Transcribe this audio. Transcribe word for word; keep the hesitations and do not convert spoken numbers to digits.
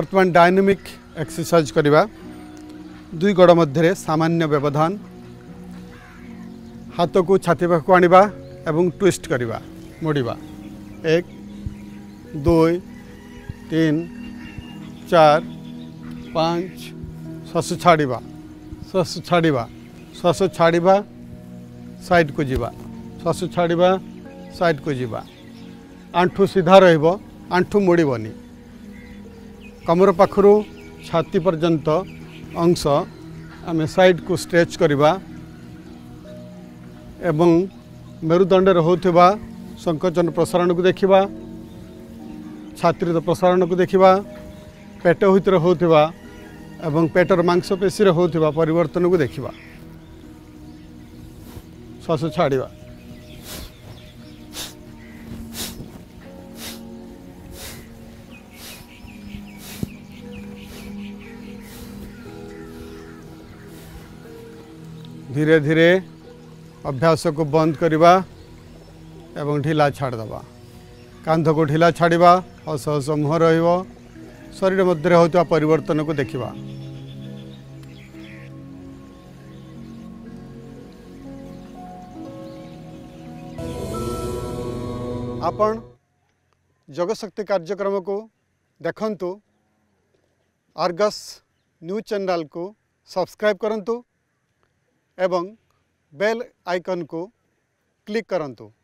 वर्तमान dynamic exercise करवा। दुई गोड़ मध्य सामान्य व्यवधान, हाथ को छाती पाखक आनिबा एवं ट्विस्ट करवा, मोड़वा। एक दुई तीन चार पाँच, श्वास छाड़वा, श्वास छाड़वा, श्वास छाड़वा, साइड को जीवा, श्वास छाड़वा, साइड को जीवा। आंठू सीधा रहिबो, आंठू मोड़बनी। कमर पाखरु छाती पर्यंत अंश आम साइड को स्ट्रेच करवा एवं मेरुदंड होता संकोचन प्रसारण को देखा, छाती प्रसारण को देखा, पेट भीतर होता एवं पेटर मांसपेशी होता परिवर्तन को देखा। श्वास छाड़वा, धीरे धीरे अभ्यास को बंद करवा एवं ढिला छाड़दबा। कांध को ढिला छाड़वा, हस हस मुह रहिबो, शरीर मध्य होता परिवर्तन को देखा। आपण जगशक्ति कार्यक्रम को देखंतु, आर्गस न्यूज चैनल को सब्सक्राइब करंतु एवं बेल आइकन को क्लिक करंतु।